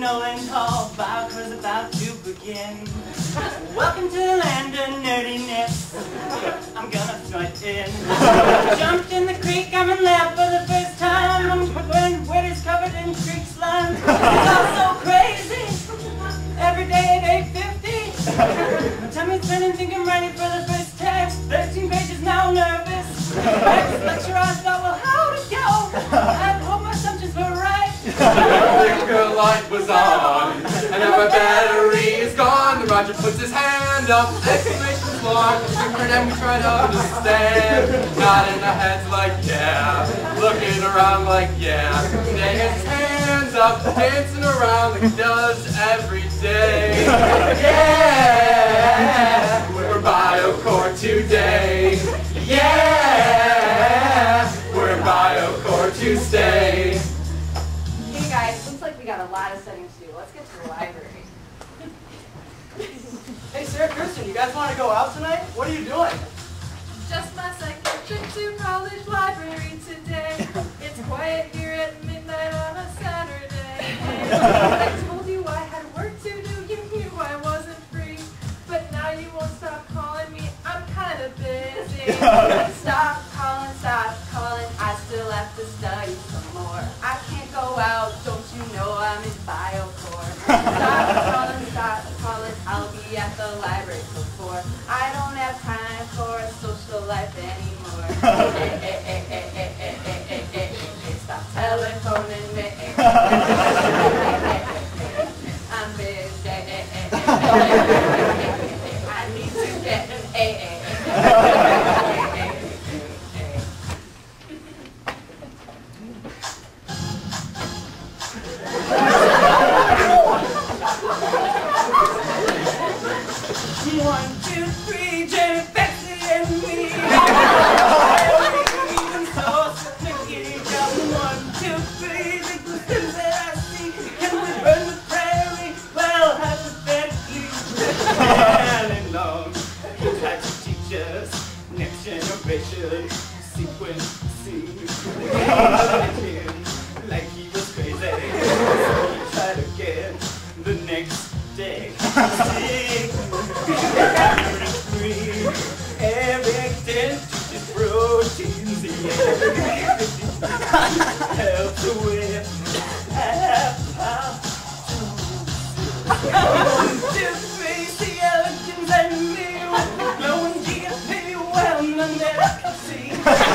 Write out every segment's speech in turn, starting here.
Noland Hall, Biocore's about to begin. Welcome to the land of nerdiness. I'm gonna strut in. Jumped in the creek, I'm in lab for the first time. I'm wearing waders covered in creek slime. It's all so crazy. Every day at 8:50. My tummy's spinning, think I'm ready for the first test. 13 pages now, nervous. Next lecture I thought, well, how'd it go? I hope my assumptions were right. The liquor light was on, and now my battery is gone. The Roger puts his hand up, exclamation mark. And then we try to understand. Nodding our heads like yeah, looking around like yeah. Then his hands up, dancing around like he does every day. Yeah, we're Biocore today. Yeah, we're Biocore to stay. Hey guys, looks like we got a lot of studying to do. Let's get to the library. Hey, Sarah, Kirsten, you guys want to go out tonight? What are you doing? Just my second trip to college library today. It's quiet here at midnight on a Saturday. I told you I had work to do, you knew I wasn't free. But now you won't stop calling me, I'm kind of busy. Stop calling, I still have to study some more. I can't go out, don't you know I'm in Biocore. Stop calling, I'll be at the library till 4. I don't have time for a social life anymore. Stop telephoning me. I'm busy. I need to get an AA. One, two, three, Jenny, Betsy, and me. Even so sneaky. Got 1, 2, 3, the good things that I see. Can we burn the prairie? Well, hypothetically. And long types of teachers, next generation, sequencing. Like he was crazy. So he tried again the next day. Every day teaches proteins, helps with half pound. 1, 2, 3, see elegance and me with glowing GFP, well, none that I can see.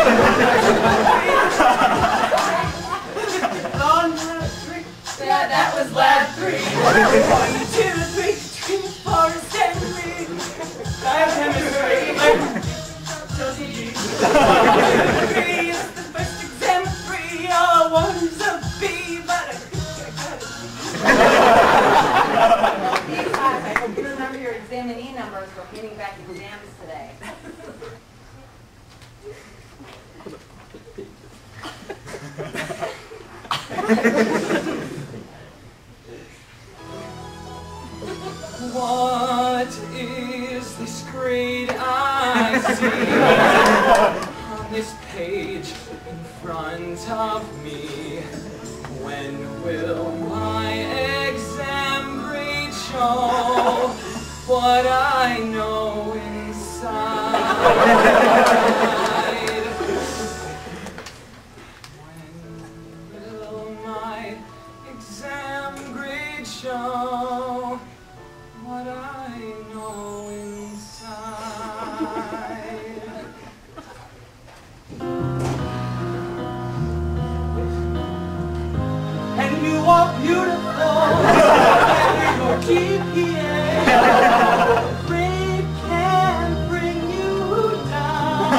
On lab 3, Yeah, that was lab 3. 1, 2, 3, screaming forest and me. Biochemistry, sociology. 1, 2, 3 is the first exam free. All one's a B, but I think I got it. Hey guys, I hope you remember your examinee numbers for handing back exams today. What is this grade I see on this page in front of me? When will my exam grade show what I know inside? When will my exam grade show what I know inside? And you are beautiful, and your GPA can bring you down.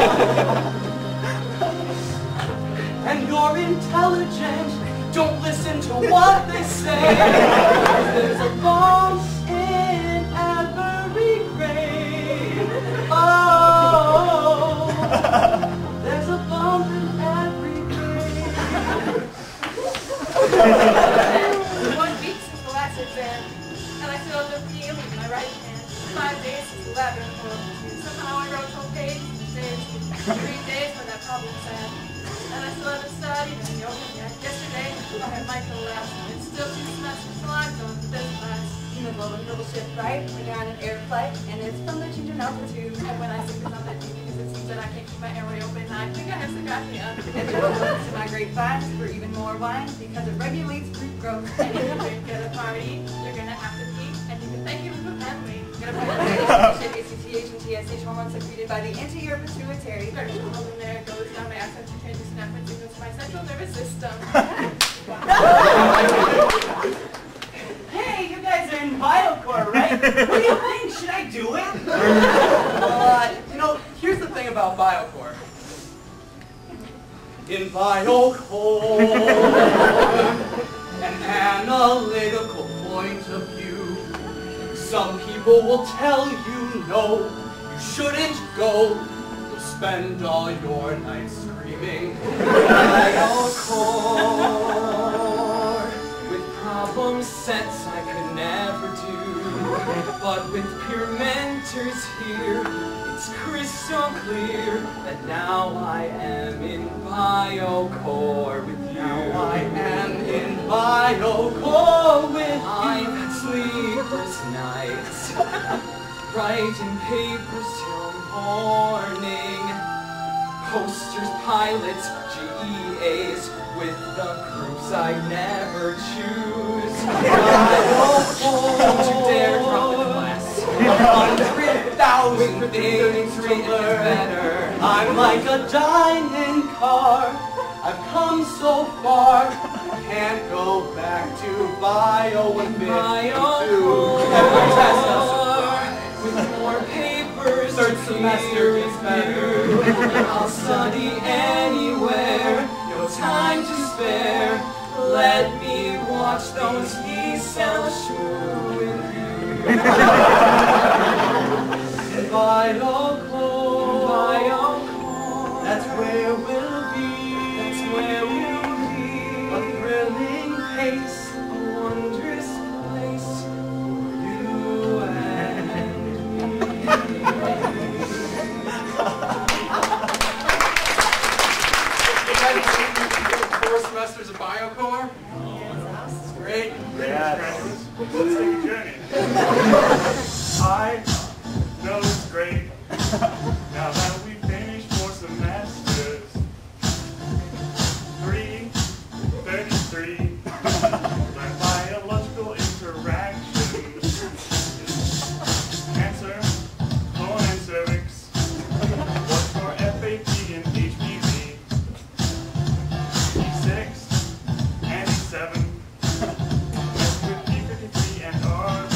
And you're intelligent, don't listen to what they say. There's a bomb in every grade. Oh, there's a bomb in every grade. 1 week since the last exam, and I still have the feeling in my right hand. 5 days since the lab report. Somehow I wrote whole pages in days. 3 days when that problem was sad. And I still haven't studied any yoga yet. Yesterday, I have Michael last, and it's still 2 semesters till I'm done with this class. In the Noland Hall ship, right? When you're on an air flight, and it's from the change in altitude. And when I sing this on the TV, because it seems that I can't keep my airway open, I think I have psychopnea. If you listen to my grapevines for even more wine, because it regulates fruit growth. And if you drink at a party, you're gonna have to pee, and you can thank you for family. Get a ship, ACTH and TSH hormones secreted by the anterior pituitary. There's a hole in there, it goes down my access to change the snap and signals to my central nervous system. Hey, you guys are in Biocore, right? What do you think? Should I do it? You know, here's the thing about Biocore. In Biocore, an analytical point of view, some people will tell you no, you shouldn't go. You'll spend all your nights screaming. Biocore, with problem sets I could never do, but with pure mentors here, it's crystal clear that now I am in Biocore with you. Now I am in Biocore with you. I've had sleepless nights, writing papers till morning, posters, pilots, GEAs, with the groups I never choose. Don't you dare drop the class. 100,000 things to learn. I'm like a dining car. I've come so far. Can't go back to Bio and 52. Every test does With more papers, third semester is better. I'll study anywhere, no time to spare. Let me watch those E-cell shmoo with you. Biocore, that's where we'll be. That's where we'll be. A thrilling pace, A wondrous place for you and me. You guys seen 4 semesters of Biocore? It's great. Let's take a journey. I know it's great. Now that we've finished 4 semesters, 333, learn biological interactions, cancer, colon and cervix, what's for FAP and HPV, E6 and E7. With P53 and RB,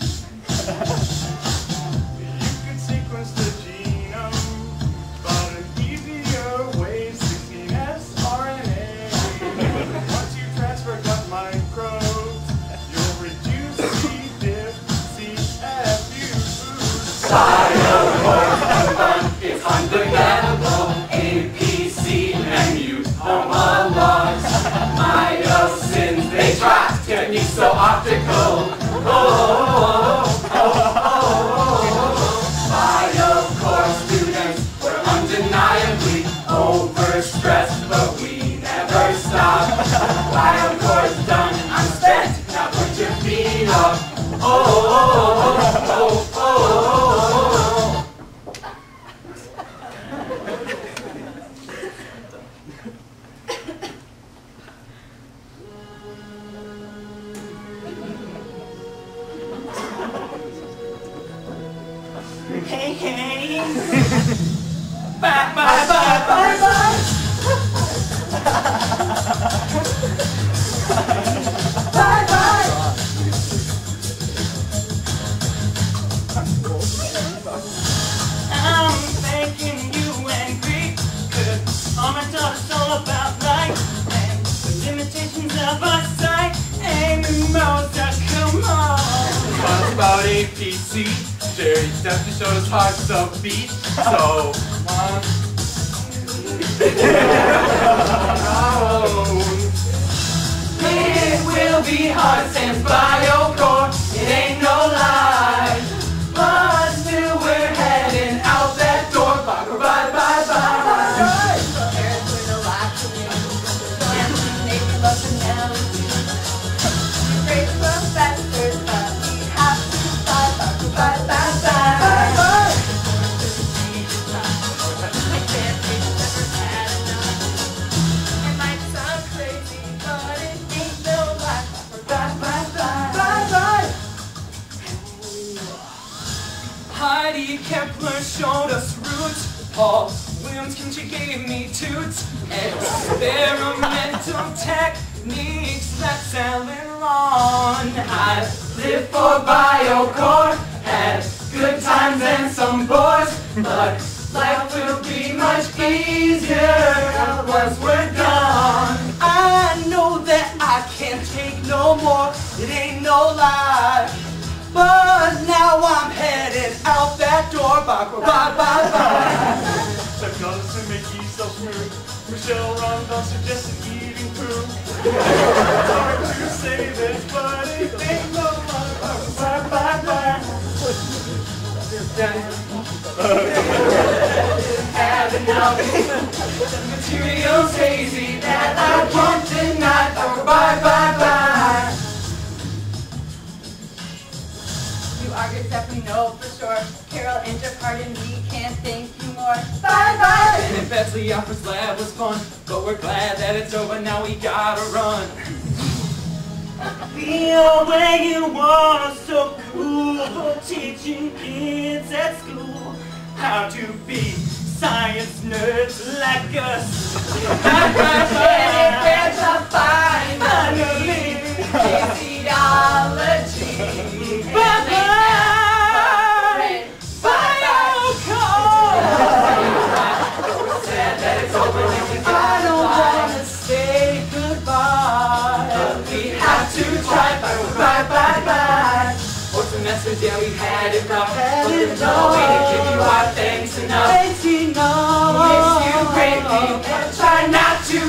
you can sequence the genome, but an easier way is 16S RNA. Once you transfer gut microbes, you'll reduce C. diff, CFU. It's undeniable. APC and mute homologs. Myosins, they try techniques so optical. Biocore students were undeniably overstressed, but we never stop. Biocore's done, I'm spent. Now put your feet up. Hey, hey. Bye, bye, bye, bye, bye. Bye, bye. I'm thanking you and Greek, 'cause all my talk is all about life and the limitations of our sight. Amy Moser, come on. Talk about APC. Jerry definitely showed us hearts of beat. So, come on. It will be hard since Biocore, it ain't no lie. But still we're heading out that door. Bye, bye, bye, bye. There's a lot to me. And she made me love the Heidi Kepler showed us roots. Paul Williams gave me toots. Experimental techniques that's Ellen Ron. I lived for Biocore, had good times and some bores, but life will be much easier once we're gone. I know that I can't take no more, it ain't no lie. But now I'm headed out that door. Bye, bye, bye, bye. Psychology to make yourself smooth. Michelle Rondon suggested eating food. It's hard to say this, but it ain't no lie. Bye, bye, bye. Have enough. The material's hazy that I won't deny. Bye, bye, bye. You are good stuff, we know for sure. Carol and Jeff Harden, we can't thank you more. Bye bye! And Betsy Opera's lab was fun, but we're glad that it's over, now we gotta run. The way you were so cool for teaching kids at school how to be science nerds like us. And if there's a finally physiology, Bye-bye! I don't wanna say goodbye, but we have to try. Bye, bye, bye. 4 semesters, yeah, we've had it rough, but there's no way to give you our thanks enough. Miss you greatly, and try not to